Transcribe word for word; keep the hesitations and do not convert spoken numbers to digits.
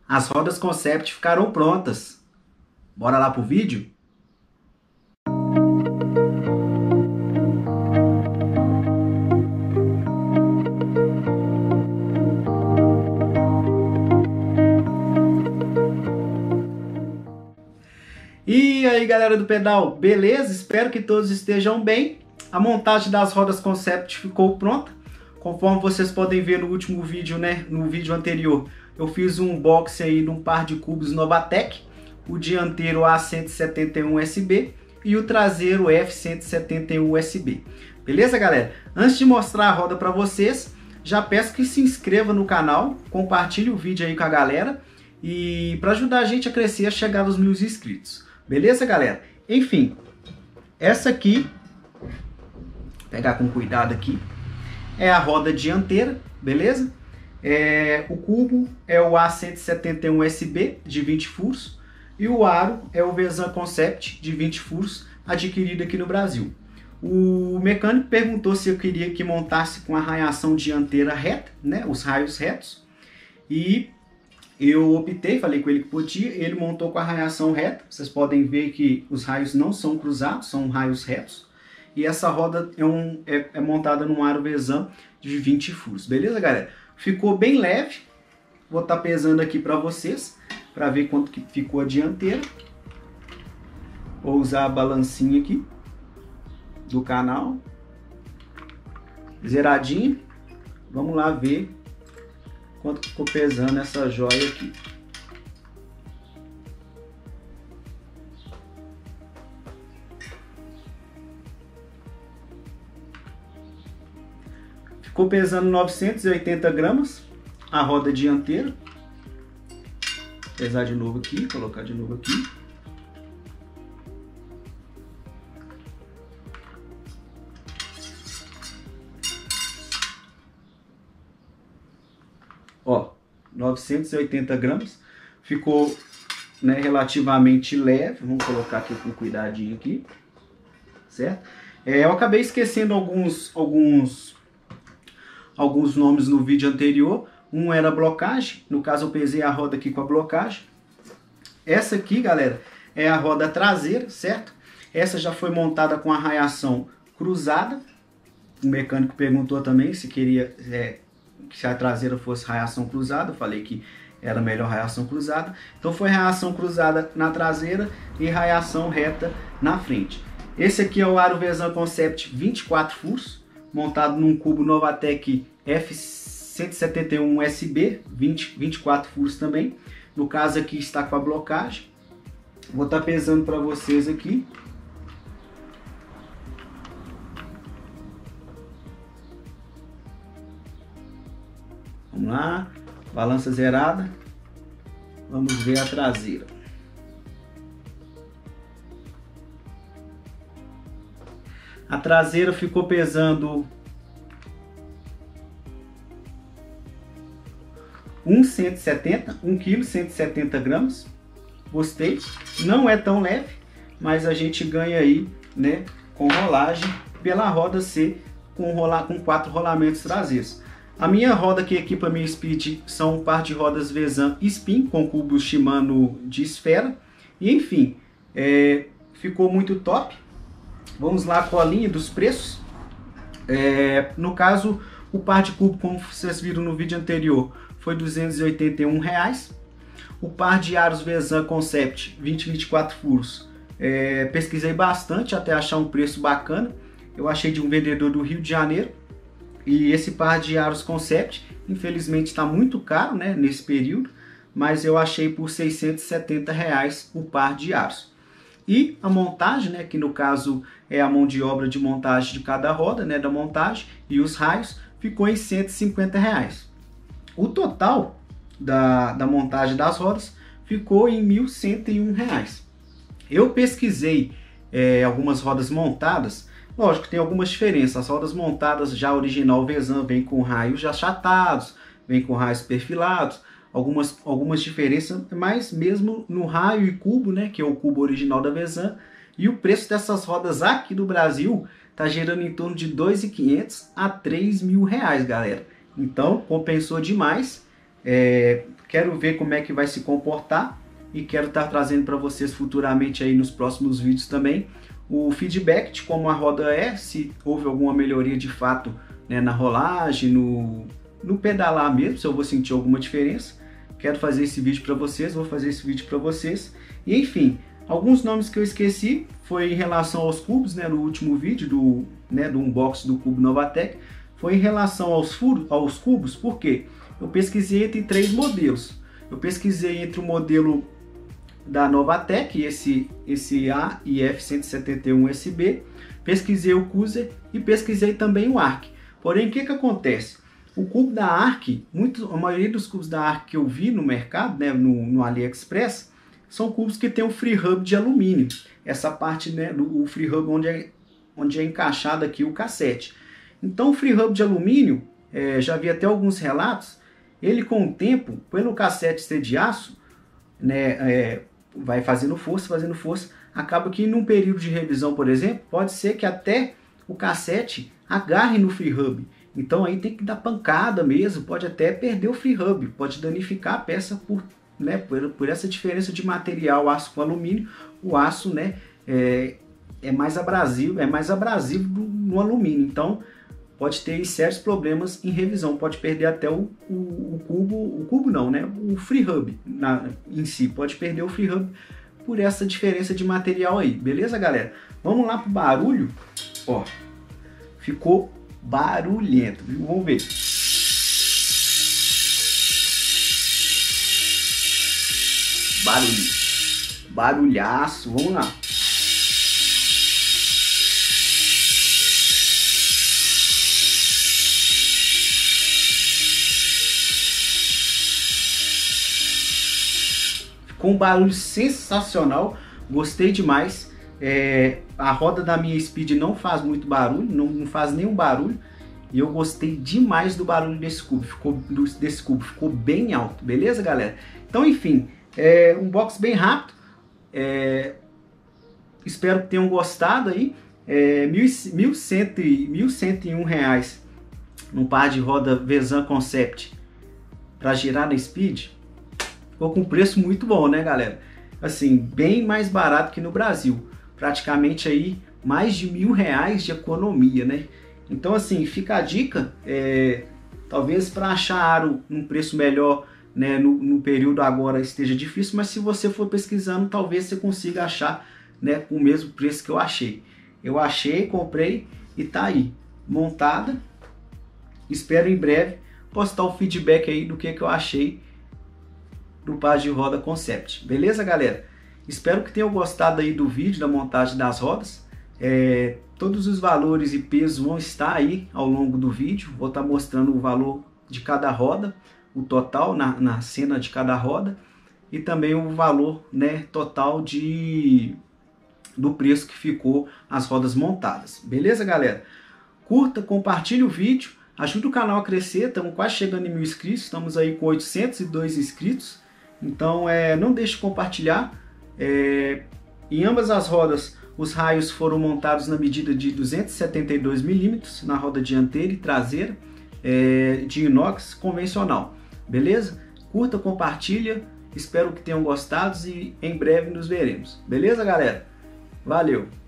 As rodas Concept ficaram prontas. Bora lá pro vídeo? E aí, galera do pedal, beleza? Espero que todos estejam bem. A montagem das rodas Concept ficou pronta. Conforme vocês podem ver no último vídeo, né, no vídeo anterior, eu fiz um unboxing aí de um par de cubos Novatec, o dianteiro A cento e setenta e um U S B e o traseiro F cento e setenta e um U S B. Beleza, galera? Antes de mostrar a roda para vocês, já peço que se inscreva no canal, compartilhe o vídeo aí com a galera e para ajudar a gente a crescer, a chegar aos mil inscritos. Beleza, galera? Enfim, essa aqui, vou pegar com cuidado aqui, é a roda dianteira, beleza? É, o cubo é o A cento e setenta e um U S B de vinte furos e o aro é o Vezan Concept de vinte furos, adquirido aqui no Brasil. O mecânico perguntou se eu queria que montasse com a raiação dianteira reta, né, os raios retos, e eu optei, falei com ele que podia, ele montou com a raiação reta. Vocês podem ver que os raios não são cruzados, são raios retos. E essa roda é, um, é, é montada num aro Vezan de vinte furos. Beleza, galera? Ficou bem leve. Vou estar pesando aqui para vocês, para ver quanto que ficou a dianteira. Vou usar a balancinha aqui do canal. Zeradinho. Vamos lá ver quanto ficou pesando essa joia aqui. Ficou pesando novecentos e oitenta gramas a roda dianteira. Vou pesar de novo aqui, colocar de novo aqui. Ó, novecentos e oitenta gramas. Ficou, né, relativamente leve. Vamos colocar aqui com cuidadinho aqui, certo? É, eu acabei esquecendo alguns alguns alguns nomes no vídeo anterior. Um era blocagem, no caso eu pesei a roda aqui com a blocagem. Essa aqui, galera, é a roda traseira, certo? Essa já foi montada com a raiação cruzada. O mecânico perguntou também se queria, é, se a traseira fosse raiação cruzada. Eu falei que era melhor raiação cruzada. Então foi raiação cruzada na traseira e raiação reta na frente. Esse aqui é o aro Vezan Concept vinte e quatro furos, montado num cubo Novatec F cento e setenta e um U S B, vinte, vinte e quatro furos também. No caso aqui está com a blocagem. Vou estar pesando para vocês aqui. Vamos lá, balança zerada. Vamos ver a traseira. A traseira ficou pesando um cento e setenta, um quilo, cento e setenta gramas. Gostei. Não é tão leve, mas a gente ganha aí, né, com rolagem pela roda ser com rolar com quatro rolamentos traseiros. A minha roda que equipa minha Speed são um par de rodas Vezan Spin com cubo Shimano de esfera. E enfim, é, ficou muito top. Vamos lá com a linha dos preços. É, no caso, o par de cubo, como vocês viram no vídeo anterior, foi duzentos e oitenta e um reais. O par de aros Vezan Concept vinte, vinte e quatro furos, é, pesquisei bastante até achar um preço bacana. Eu achei de um vendedor do Rio de Janeiro. E esse par de aros Concept, infelizmente está muito caro, né, nesse período, mas eu achei por seiscentos e setenta reais o par de aros. E a montagem, né, que no caso é a mão de obra de montagem de cada roda, né, da montagem, e os raios, ficou em cento e cinquenta reais. O total da, da montagem das rodas ficou em mil cento e um reais. Eu pesquisei é, algumas rodas montadas. Lógico, tem algumas diferenças. As rodas montadas já original Vezan vem com raios já achatados, vem com raios perfilados, algumas, algumas diferenças, mas mesmo no raio e cubo, né, que é o cubo original da Vezan, e o preço dessas rodas aqui do Brasil está gerando em torno de dois mil e quinhentos a três mil reais, galera. Então compensou demais. É, quero ver como é que vai se comportar e quero estar trazendo para vocês futuramente aí nos próximos vídeos também o feedback de como a roda é, se houve alguma melhoria de fato, né, na rolagem, no, no pedalar mesmo, se eu vou sentir alguma diferença. Quero fazer esse vídeo para vocês, vou fazer esse vídeo para vocês. E enfim, alguns nomes que eu esqueci foi em relação aos cubos, né, no último vídeo do, né, do unboxing do cubo Novatec, foi em relação aos furos, aos cubos, porque eu pesquisei entre três modelos. Eu pesquisei entre o modelo da Novatec, esse, esse A I F cento e setenta e um S B, pesquisei o Cruiser e pesquisei também o Arc. Porém, o que que acontece? O cubo da Arc, muito, a maioria dos cubos da Arc que eu vi no mercado, né, no, no AliExpress, são cubos que tem o free hub de alumínio. Essa parte, né, do o free hub onde é, onde é encaixado aqui o cassete. Então o free hub de alumínio, é, já vi até alguns relatos, ele com o tempo, pelo cassete ser de aço, né, é, vai fazendo força, fazendo força, acaba que num período de revisão, por exemplo, pode ser que até o cassete agarre no free hub. Então aí tem que dar pancada mesmo, pode até perder o free hub, pode danificar a peça por, né, por, por essa diferença de material, aço com alumínio. O aço, né, é, é mais abrasivo, é mais abrasivo no, no alumínio, então pode ter sérios problemas em revisão, pode perder até o, o, o cubo, o cubo não, né? O free hub na, em si, pode perder o free hub por essa diferença de material aí, beleza, galera? Vamos lá pro barulho, ó, ficou barulhento, viu? Vamos ver. Barulho, barulhaço, vamos lá. Com um barulho sensacional, gostei demais. É, a roda da minha Speed não faz muito barulho, não, não faz nenhum barulho. E eu gostei demais do barulho desse cubo, ficou, desse cubo, ficou bem alto, beleza, galera? Então, enfim, é um box bem rápido. É, espero que tenham gostado aí. É, mil e cento e um reais num par de roda Vezan Concept para girar na Speed. Ficou com um preço muito bom, né, galera? Assim, bem mais barato que no Brasil. Praticamente aí mais de mil reais de economia, né? Então, assim, fica a dica. É, talvez para achar aro num preço melhor, né, no, no período agora esteja difícil, mas se você for pesquisando, talvez você consiga achar, né, com o mesmo preço que eu achei. Eu achei, comprei e tá aí, montada. Espero em breve postar o feedback aí do que, que eu achei do par de roda Concept, beleza, galera? Espero que tenham gostado aí do vídeo da montagem das rodas. É, todos os valores e pesos vão estar aí ao longo do vídeo. Vou estar mostrando o valor de cada roda, o total na, na cena de cada roda e também o valor, né, total de do preço que ficou as rodas montadas, beleza, galera? Curta, compartilhe o vídeo, ajude o canal a crescer. Estamos quase chegando em mil inscritos, estamos aí com oitocentos e dois inscritos. Então é, não deixe de compartilhar. É, em ambas as rodas os raios foram montados na medida de duzentos e setenta e dois milímetros na roda dianteira e traseira, é, de inox convencional, beleza? Curta, compartilha, espero que tenham gostado e em breve nos veremos, beleza, galera? Valeu!